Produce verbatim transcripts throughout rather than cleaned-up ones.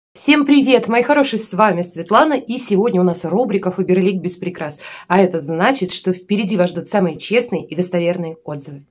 Всем привет, мои хорошие, с вами Светлана, и сегодня у нас рубрика «Фаберлик без прикрас», а это значит, что впереди вас ждут самые честные и достоверные отзывы.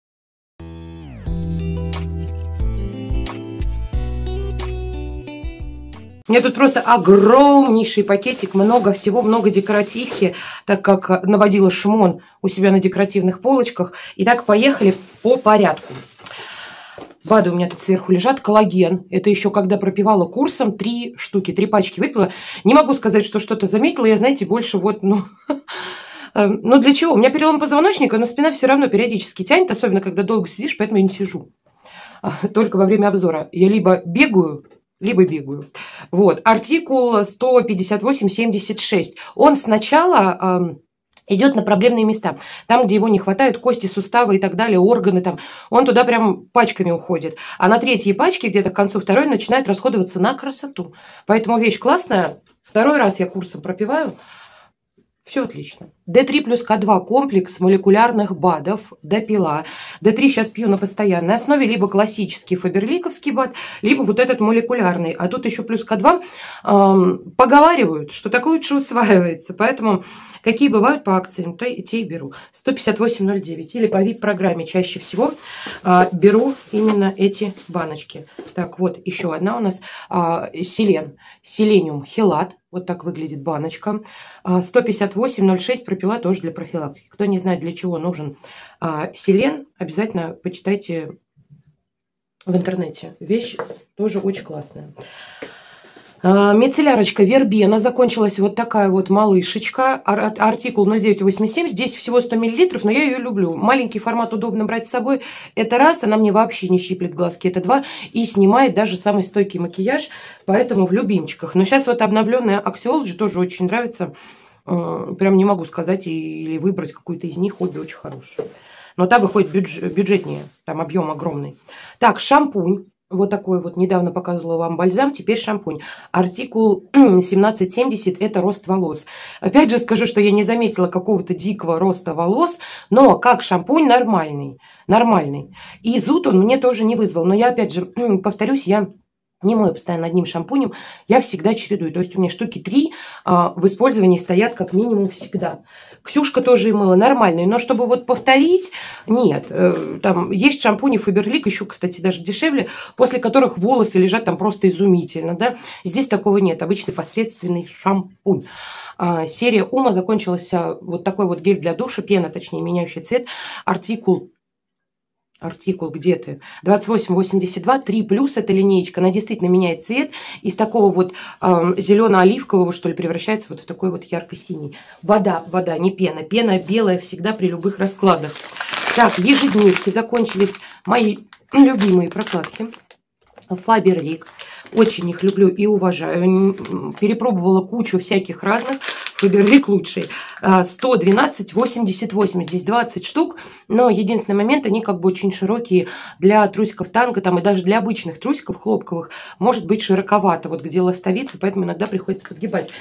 У меня тут просто огромнейший пакетик, много всего, много декоративки, так как наводила шмон у себя на декоративных полочках. Итак, поехали по порядку. БАДы у меня тут сверху лежат. Коллаген. Это еще когда пропивала курсом, три штуки, три пачки выпила. Не могу сказать, что что-то заметила. Я, знаете, больше вот, ну... Ну, для чего? У меня перелом позвоночника, но спина все равно периодически тянет, особенно когда долго сидишь, поэтому я не сижу. Только во время обзора. Я либо бегаю, либо бегаю. Вот. Артикул сто пятьдесят восемь семьдесят шесть. Он сначала... идет на проблемные места. Там, где его не хватает, кости, суставы и так далее, органы там. Он туда прям пачками уходит. А на третьей пачке, где-то к концу второй, начинает расходоваться на красоту. Поэтому вещь классная. Второй раз я курсом пропиваю. Все отлично. дэ три плюс ка два комплекс молекулярных БАДов, допила. дэ три сейчас пью на постоянной основе, либо классический фаберликовский БАД, либо вот этот молекулярный. А тут еще плюс ка два эм, поговаривают, что так лучше усваивается. Поэтому какие бывают по акциям, то и те и беру. сто пятьдесят восемь ноль девять. Или по ви ай пи-программе чаще всего э, беру именно эти баночки. Так, вот еще одна у нас э, селен. Селениум хелат. Вот так выглядит баночка. сто пятьдесят восемь ноль шесть пропила тоже для профилактики. Кто не знает, для чего нужен а, селен, обязательно почитайте в интернете. Вещь тоже очень классная. А, мицеллярочка Вербена. Закончилась вот такая вот малышечка. Ар артикул ноль девять восемьдесят семь. Здесь всего сто миллилитров, но я ее люблю. Маленький формат удобно брать с собой. Это раз. Она мне вообще не щиплет глазки. Это два. И снимает даже самый стойкий макияж. Поэтому в любимчиках. Но сейчас вот обновленная Axiology тоже очень нравится. Прям не могу сказать или выбрать какую-то из них. Обе очень хорошие. Но та выходит бюдж бюджетнее. Там объем огромный. Так, шампунь. Вот такой вот, недавно показывала вам бальзам, теперь шампунь. Артикул семнадцать семьдесят, это рост волос. Опять же скажу, что я не заметила какого-то дикого роста волос, но как шампунь нормальный, нормальный. И зуд он мне тоже не вызвал. Но я опять же повторюсь, я не мою постоянно одним шампунем, я всегда чередую. То есть у меня штуки три а, в использовании стоят как минимум всегда. Ксюшка тоже и мыла нормальную, но чтобы вот повторить, нет. Э, там есть шампуни Фаберлик, еще, кстати, даже дешевле, после которых волосы лежат там просто изумительно, да. Здесь такого нет, обычный посредственный шампунь. А, серия Ума закончилась а, вот такой вот гель для душа, пена, точнее, меняющий цвет, артикул. Артикул, где ты? двадцать восемь восемьдесят два, три плюс, это линеечка, она действительно меняет цвет. Из такого вот э, зелено-оливкового, что ли, превращается вот в такой вот ярко-синий. Вода, вода, не пена. Пена белая всегда при любых раскладах. Так, ежедневки закончились. Мои любимые прокладки. Фаберлик. Очень их люблю и уважаю. Перепробовала кучу всяких разных. Фаберлик лучший. сто двенадцать восемьдесят восемь. Здесь двадцать штук. Но единственный момент, они как бы очень широкие для трусиков танго, там и даже для обычных трусиков хлопковых может быть широковато, вот где ластовица, поэтому иногда приходится подгибать.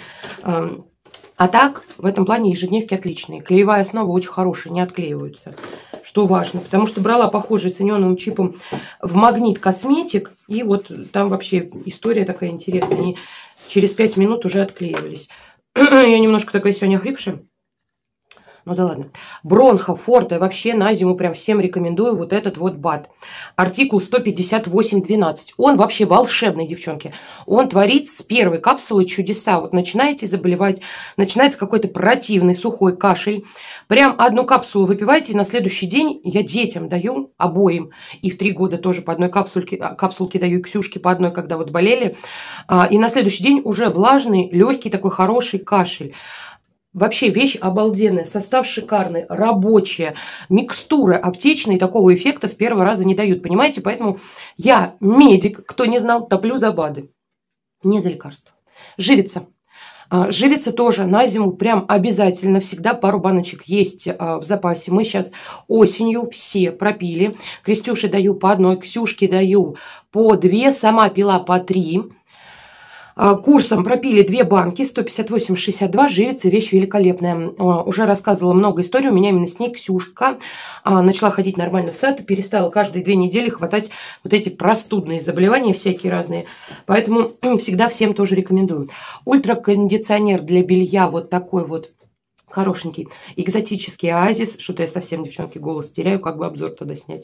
А так, в этом плане ежедневки отличные. Клеевая основа очень хорошая, не отклеиваются. Что важно, потому что брала похожий с ионовым чипом в Магнит Косметик, и вот там вообще история такая интересная. Они через пять минут уже отклеивались. Я немножко такая сегодня охрипшая. Ну да ладно. Бронхо, Форте, вообще на зиму прям всем рекомендую вот этот вот БАД. Артикул сто пятьдесят восемь двенадцать. Он вообще волшебный, девчонки. Он творит с первой капсулы чудеса. Вот начинаете заболевать, начинается какой-то противный сухой кашель. Прям одну капсулу выпиваете, и на следующий день я детям даю, обоим. И в три года тоже по одной капсульке, капсулке даю, и Ксюшке по одной, когда вот болели. И на следующий день уже влажный, легкий такой хороший кашель. Вообще вещь обалденная, состав шикарный, рабочая, микстуры аптечные такого эффекта с первого раза не дают, понимаете? Поэтому я, медик, кто не знал, топлю за БАДы, не за лекарства. Живица. Живица тоже на зиму прям обязательно, всегда пару баночек есть в запасе. Мы сейчас осенью все пропили. Крестюше даю по одной, Ксюшке даю по две, сама пила по три. Курсом пропили две банки, сто пятьдесят восемь шестьдесят два, живица, вещь великолепная. Уже рассказывала много историй, у меня именно с ней Ксюшка начала ходить нормально в сад и перестала каждые две недели хватать вот эти простудные заболевания всякие разные. Поэтому всегда всем тоже рекомендую. Ультракондиционер для белья вот такой вот хорошенький. Экзотический оазис. Что-то я совсем, девчонки, голос теряю, как бы обзор туда снять.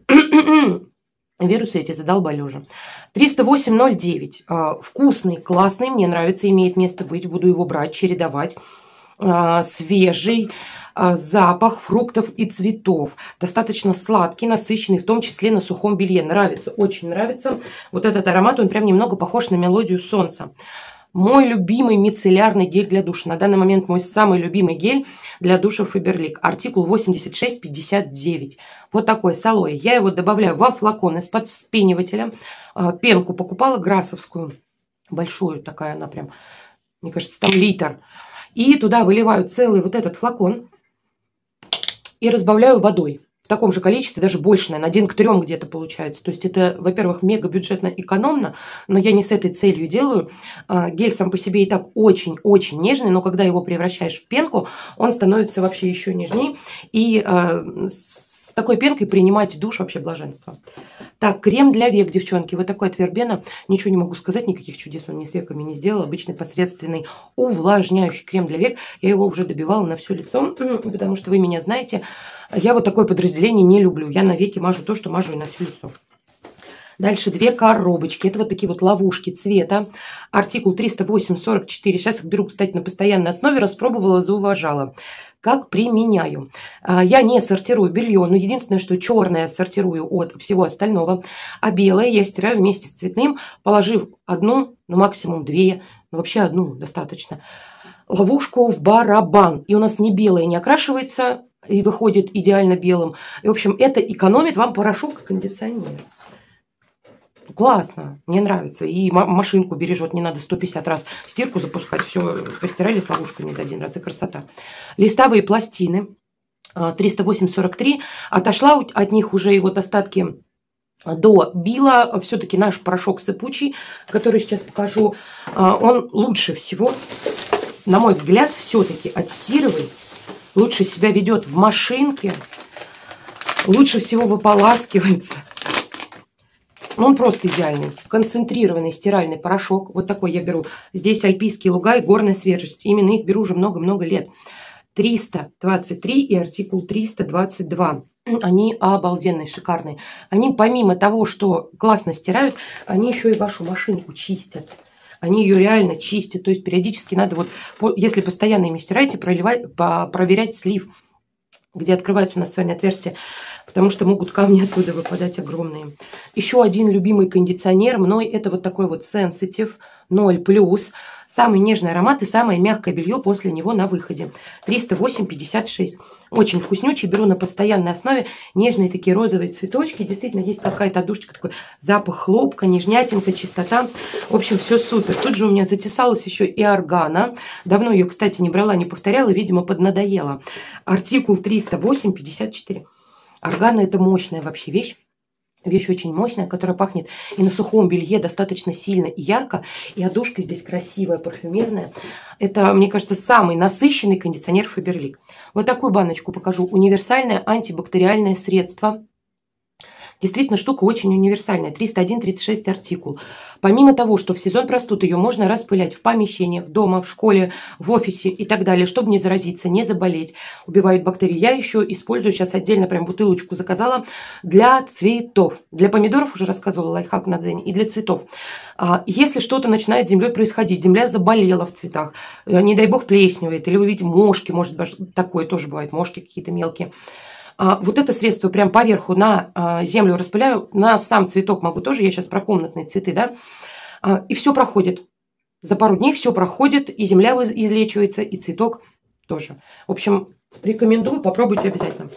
Вирусы эти задолбали уже. триста восемь ноль девять. Вкусный, классный, мне нравится, имеет место быть. Буду его брать, чередовать. Свежий запах фруктов и цветов. Достаточно сладкий, насыщенный, в том числе на сухом белье. Нравится, очень нравится. Вот этот аромат, он прям немного похож на мелодию солнца. Мой любимый мицеллярный гель для душа. На данный момент мой самый любимый гель для душа Faberlic. Артикул восемьдесят шесть пятьдесят девять. Вот такой с алоэ. Я его добавляю во флакон из-под вспенивателя. Пенку покупала грассовскую. Большую такая она прям. Мне кажется, там литр. И туда выливаю целый вот этот флакон. И разбавляю водой. В таком же количестве, даже больше, наверное, один к трем где-то получается. То есть это, во-первых, мега бюджетно экономно, но я не с этой целью делаю. Гель сам по себе и так очень-очень нежный, но когда его превращаешь в пенку, он становится вообще еще нежнее. И с такой пенкой принимать душ вообще блаженство. Так, крем для век, девчонки. Вот такой от Вербена. Ничего не могу сказать, никаких чудес он ни с веками не сделал. Обычный посредственный увлажняющий крем для век. Я его уже добивала на все лицо, потому что вы меня знаете. Я вот такое подразделение не люблю. Я на веки мажу то, что мажу и на все лицо. Дальше две коробочки. Это вот такие вот ловушки цвета. Артикул триста восемь сорок четыре. Сейчас их беру, кстати, на постоянной основе. Распробовала, зауважала. Как применяю? Я не сортирую белье, но единственное, что черное сортирую от всего остального. А белое я стираю вместе с цветным, положив одну, ну максимум две, ну вообще одну достаточно. Ловушку в барабан. И у нас не белое не окрашивается и выходит идеально белым. И, в общем, это экономит вам порошок и кондиционер. Классно, мне нравится. И машинку бережет, не надо сто пятьдесят раз стирку запускать. Все, постирали с ловушками за один раз, и красота. Листовые пластины триста восемь сорок три. Отошла от них уже и вот остатки до била. Все-таки наш порошок сыпучий, который сейчас покажу, он лучше всего, на мой взгляд, все-таки отстирывает. Лучше себя ведет в машинке. Лучше всего выполаскивается. Он просто идеальный. Концентрированный стиральный порошок. Вот такой я беру. Здесь альпийские луга и горная свежесть. Именно их беру уже много-много лет. триста двадцать три и артикул триста двадцать два. Они обалденные, шикарные. Они помимо того, что классно стирают, они еще и вашу машинку чистят. Они ее реально чистят. То есть периодически надо, вот, если постоянно ими стираете, проливать, проверять слив, где открываются у нас с вами отверстия, потому что могут камни оттуда выпадать огромные. Еще один любимый кондиционер мной, это вот такой вот Sensitive ноль плюс. Самый нежный аромат и самое мягкое белье после него на выходе. триста восемь пятьдесят шесть. Очень вкуснючий, беру на постоянной основе. Нежные такие розовые цветочки. Действительно, есть какая-то отдушечка, такой запах хлопка, нежнятинка, чистота. В общем, все супер. Тут же у меня затесалась еще и органа. Давно ее, кстати, не брала, не повторяла. Видимо, поднадоела. Артикул триста восемь пятьдесят четыре. Органа – это мощная вообще вещь. Вещь очень мощная, которая пахнет и на сухом белье достаточно сильно и ярко. И одушка здесь красивая, парфюмерная. Это, мне кажется, самый насыщенный кондиционер Faberlic. Вот такую баночку покажу. Универсальное антибактериальное средство. Действительно, штука очень универсальная. триста один тридцать шесть артикул. Помимо того, что в сезон простуд ее можно распылять в помещениях, дома, в школе, в офисе и так далее, чтобы не заразиться, не заболеть. Убивает бактерии. Я еще использую, сейчас отдельно прям бутылочку заказала, для цветов. Для помидоров уже рассказывала лайфхак на Дзене. И для цветов. Если что-то начинает с землей происходить, земля заболела в цветах, не дай бог плесневает, или вы видите мошки, может быть, такое тоже бывает, мошки какие-то мелкие. Вот это средство прям поверху на землю распыляю, на сам цветок могу тоже, я сейчас про комнатные цветы, да, и все проходит. За пару дней все проходит, и земля излечивается, и цветок тоже. В общем, рекомендую, попробуйте обязательно.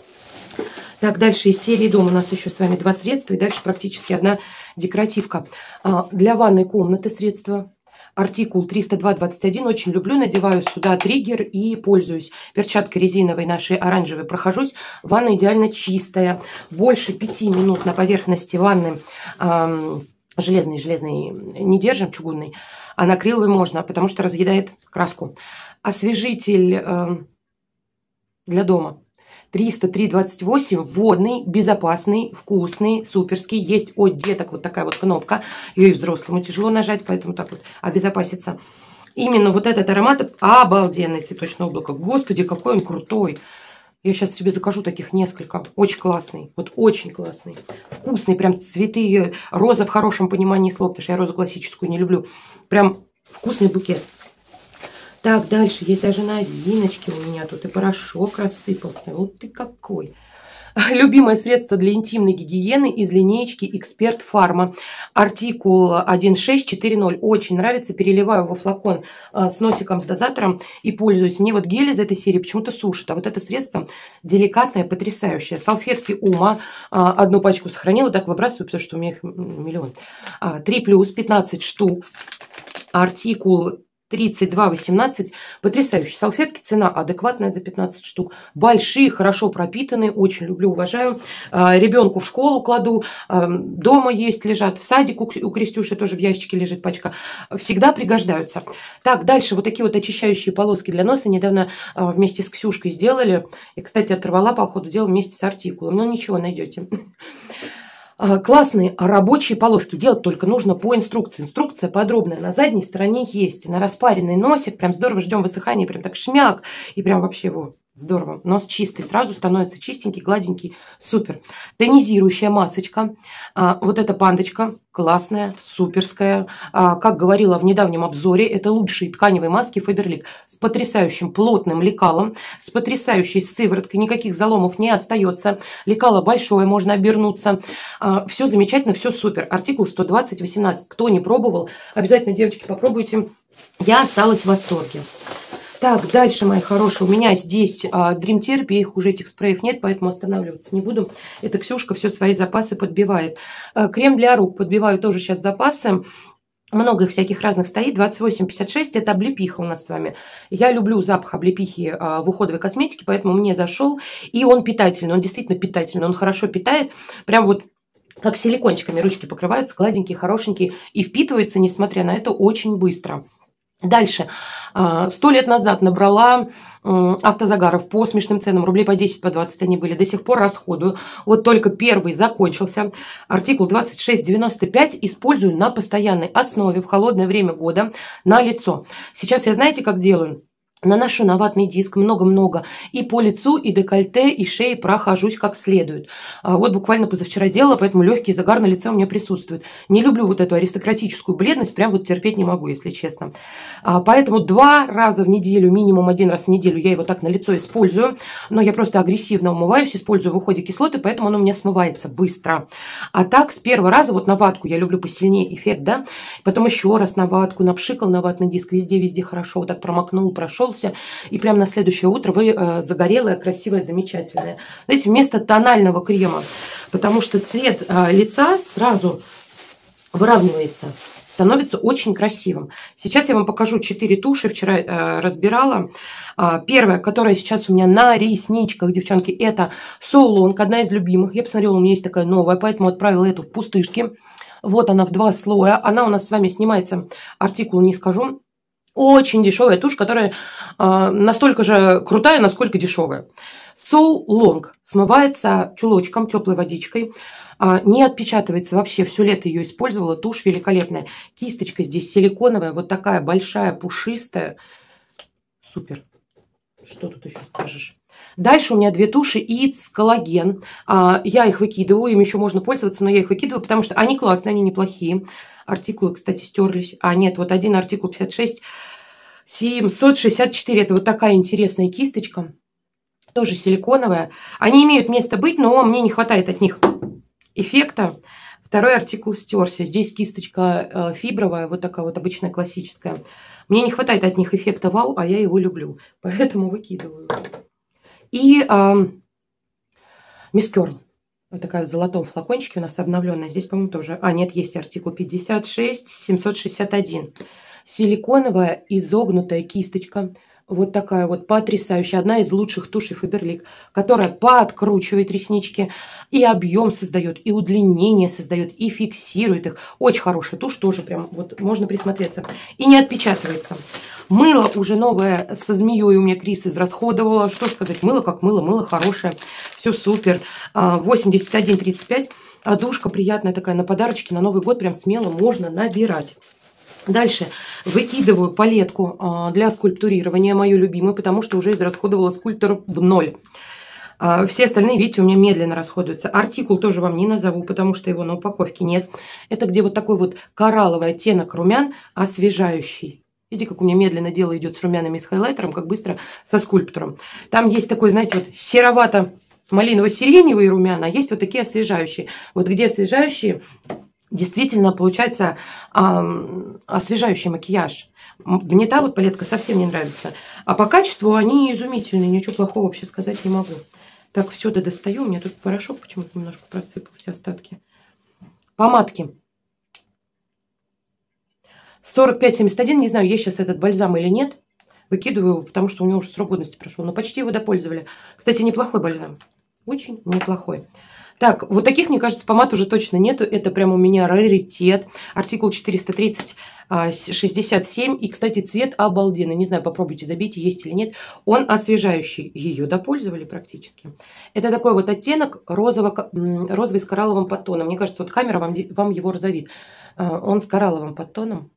Так, дальше из серии «Дом» у нас еще с вами два средства, и дальше практически одна декоративка. Для ванной комнаты средства. Артикул триста два двадцать один. Очень люблю. Надеваю сюда триггер и пользуюсь. Перчаткой резиновой нашей оранжевой прохожусь. Ванна идеально чистая. Больше пяти минут на поверхности ванны эм, Железный, железный не держим, чугунный. А на акриловый можно, потому что разъедает краску. Освежитель э, для дома. триста три двадцать восемь, водный, безопасный, вкусный, суперский. Есть от деток вот такая вот кнопка. Ее и взрослому тяжело нажать, поэтому так вот обезопаситься. Именно вот этот аромат обалденный, цветочное облако. Господи, какой он крутой. Я сейчас себе закажу таких несколько. Очень классный. Вот очень классный. Вкусный. Прям цветы. Роза в хорошем понимании слова, потому что я розу классическую не люблю. Прям вкусный букет. Так, дальше. Есть даже новиночки у меня. Тут и порошок рассыпался. Вот ты какой. Любимое средство для интимной гигиены из линеечки Эксперт Фарма. Артикул один шесть четыре ноль. Очень нравится. Переливаю во флакон а, с носиком, с дозатором и пользуюсь. Мне вот гель из этой серии почему-то сушит. А вот это средство деликатное, потрясающее. Салфетки Ума. А, одну пачку сохранила. Так выбрасываю, потому что у меня их миллион. А, три плюс, пятнадцать штук. Артикул тридцать два восемнадцать. Потрясающие салфетки. Цена адекватная за пятнадцать штук. Большие, хорошо пропитанные. Очень люблю, уважаю. Ребенку в школу кладу. Дома есть, лежат. В садик у Крестюши тоже в ящике лежит пачка. Всегда пригождаются. Так, дальше вот такие вот очищающие полоски для носа. Недавно вместе с Ксюшкой сделали. И, кстати, оторвала по ходу дела вместе с артикулом. Ну, ничего, найдете. Классные рабочие полоски. Делать только нужно по инструкции. Инструкция подробная. На задней стороне есть. На распаренный носик. Прям здорово ждем высыхания. Прям так шмяк. И прям вообще его здорово. Нос чистый. Сразу становится чистенький, гладенький. Супер. Тонизирующая масочка. А, вот эта пандочка. Классная, суперская. А, как говорила в недавнем обзоре, это лучшие тканевые маски Faberlic. С потрясающим плотным лекалом. С потрясающей сывороткой. Никаких заломов не остается. Лекало большое, можно обернуться. А, все замечательно, все супер. Артикул сто двадцать восемнадцать. Кто не пробовал, обязательно, девочки, попробуйте. Я осталась в восторге. Так, дальше, мои хорошие, у меня здесь а, Dream Therapy, их уже этих спреев нет, поэтому останавливаться не буду. Это Ксюшка все свои запасы подбивает. А, крем для рук подбиваю тоже сейчас запасы. Много их всяких разных стоит. двадцать восемь пятьдесят шесть, это облепиха у нас с вами. Я люблю запах облепихи а, в уходовой косметике, поэтому мне зашел. И он питательный, он действительно питательный, он хорошо питает. Прям вот как силикончиками ручки покрываются, гладенькие, хорошенькие. И впитывается, несмотря на это, очень быстро. Дальше. Сто лет назад набрала автозагаров по смешным ценам. Рублей по десять, по двадцать они были. До сих пор расходую. Вот только первый закончился. Артикул двадцать шесть девяносто пять. Использую на постоянной основе в холодное время года на лицо. Сейчас я знаете, как делаю? Наношу на ватный диск много-много и по лицу, и декольте, и шее прохожусь как следует. Вот буквально позавчера делала, поэтому легкий загар на лице у меня присутствует. Не люблю вот эту аристократическую бледность, прям вот терпеть не могу, если честно. Поэтому два раза в неделю, минимум один раз в неделю я его так на лицо использую. Но я просто агрессивно умываюсь, использую в уходе кислоты, поэтому оно у меня смывается быстро. А так с первого раза вот на ватку я люблю посильнее эффект, да. Потом еще раз на ватку, напшикал на ватный диск, везде-везде хорошо, вот так промокнул, прошел. И прямо на следующее утро вы э, загорелая, красивая, замечательная. Знаете, вместо тонального крема, потому что цвет э, лица сразу выравнивается, становится очень красивым. Сейчас я вам покажу четыре туши, вчера э, разбирала. Э, первая, которая сейчас у меня на ресничках, девчонки, это So Long, одна из любимых. Я посмотрела, у меня есть такая новая, поэтому отправила эту в пустышки. Вот она в два слоя. Она у нас с вами снимается, артикул не скажу. Очень дешевая тушь, которая э, настолько же крутая, насколько дешевая. So Long смывается чулочком, теплой водичкой. Э, не отпечатывается вообще. Все лето ее использовала. Тушь великолепная. Кисточка здесь силиконовая. Вот такая большая, пушистая. Супер. Что тут еще скажешь? Дальше у меня две туши It's коллаген. Э, я их выкидываю. Им еще можно пользоваться, но я их выкидываю, потому что они классные, они неплохие. Артикулы, кстати, стерлись. А, нет, вот один артикул пятьдесят шесть семьсот шестьдесят четыре. Это вот такая интересная кисточка. Тоже силиконовая. Они имеют место быть, но мне не хватает от них эффекта. Второй артикул стерся. Здесь кисточка фибровая, вот такая вот обычная классическая. Мне не хватает от них эффекта вау, а я его люблю. Поэтому выкидываю. И Мисс Керл. Вот такая в золотом флакончике у нас обновленная. Здесь, по-моему, тоже... А, нет, есть артикул пятьдесят шесть семьсот шестьдесят один. Силиконовая изогнутая кисточка. Вот такая вот потрясающая. Одна из лучших тушей Faberlic, которая подкручивает реснички, и объем создает, и удлинение создает, и фиксирует их. Очень хорошая тушь, тоже прям вот можно присмотреться. И не отпечатывается. Мыло уже новое со змеей у меня Крис израсходовала. Что сказать, мыло как мыло, мыло хорошее. Все супер. восемьдесят один тридцать пять. А душка приятная такая на подарочки, на Новый год прям смело можно набирать. Дальше выкидываю палетку для скульптурирования, мою любимую, потому что уже израсходовала скульпторов в ноль. Все остальные, видите, у меня медленно расходуются. Артикул тоже вам не назову, потому что его на упаковке нет. Это где вот такой вот коралловый оттенок румян, освежающий. Видите, как у меня медленно дело идет с румянами и с хайлайтером, как быстро со скульптором. Там есть такой, знаете, вот серовато-малиново-сиреневые румяна, а есть вот такие освежающие. Вот где освежающие... Действительно, получается э, освежающий макияж. Мне та вот палетка совсем не нравится. А по качеству они изумительные. Ничего плохого вообще сказать не могу. Так, все, да достаю. У меня тут порошок почему-то немножко просыпался, остатки. Помадки. сорок пять семьдесят один. Не знаю, есть сейчас этот бальзам или нет. Выкидываю его, потому что у него уже срок годности прошел. Но почти его допользовали. Кстати, неплохой бальзам. Очень неплохой. Так, вот таких, мне кажется, помад уже точно нету. Это прям у меня раритет. Артикул четыреста тридцать шестьдесят семь. И, кстати, цвет обалденный. Не знаю, попробуйте, забейте, есть или нет. Он освежающий. Ее допользовали практически. Это такой вот оттенок розово, розовый с коралловым подтоном. Мне кажется, вот камера вам, вам его разовит. Он с коралловым подтоном.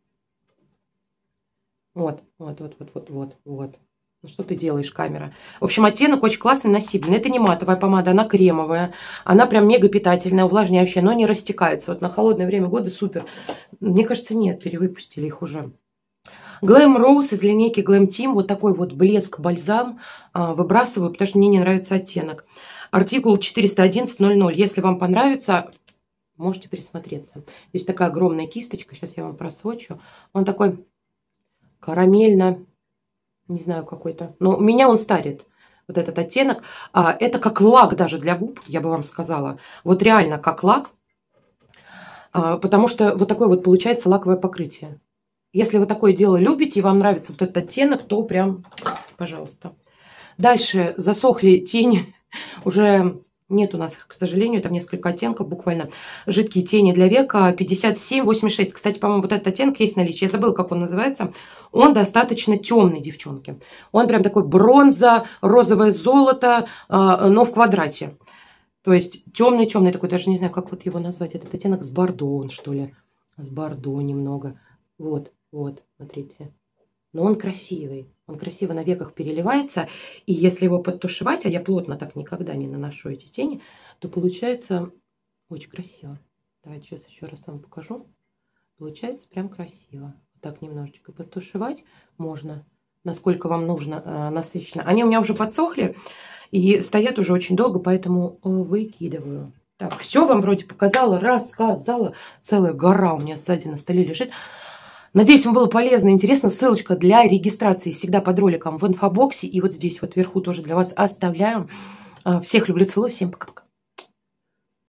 Вот, вот, вот, вот, вот, вот, вот. Ну, что ты делаешь, камера? В общем, оттенок очень классный, носибельный. Это не матовая помада, она кремовая. Она прям мега питательная, увлажняющая, но не растекается. Вот на холодное время года супер. Мне кажется, нет, перевыпустили их уже. Glam Rose из линейки Glam Team. Вот такой вот блеск-бальзам выбрасываю, потому что мне не нравится оттенок. Артикул четыреста одиннадцать ноль ноль. Если вам понравится, можете присмотреться. Здесь такая огромная кисточка. Сейчас я вам просвочу. Он такой карамельно... Не знаю, какой-то. Но меня он старит. Вот этот оттенок. А, это как лак даже для губ, я бы вам сказала. Вот реально как лак. А, потому что вот такое вот получается лаковое покрытие. Если вы такое дело любите и вам нравится вот этот оттенок, то прям, пожалуйста. Дальше засохли тени. Уже нет у нас, к сожалению, там несколько оттенков буквально. Жидкие тени для века пятьдесят семь восемьдесят шесть. Кстати, по-моему, вот этот оттенок есть в наличии. Я забыла, как он называется. Он достаточно темный, девчонки. Он прям такой бронза, розовое золото, но в квадрате. То есть темный-темный такой, даже не знаю, как вот его назвать. Этот оттенок с бордо, он что ли. С бордо немного. Вот, вот, смотрите. Но он красивый. Он красиво на веках переливается. И если его подтушевать, а я плотно так никогда не наношу эти тени, то получается очень красиво. Давайте сейчас еще раз вам покажу. Получается прям красиво. Так немножечко подтушевать можно, насколько вам нужно э, насыщенно. Они у меня уже подсохли и стоят уже очень долго, поэтому э, выкидываю. Так, все вам вроде показала, рассказала. Целая гора у меня сзади на столе лежит. Надеюсь, вам было полезно и интересно. Ссылочка для регистрации всегда под роликом в инфобоксе. И вот здесь вот вверху тоже для вас оставляю. Всех люблю, целую, всем пока-пока.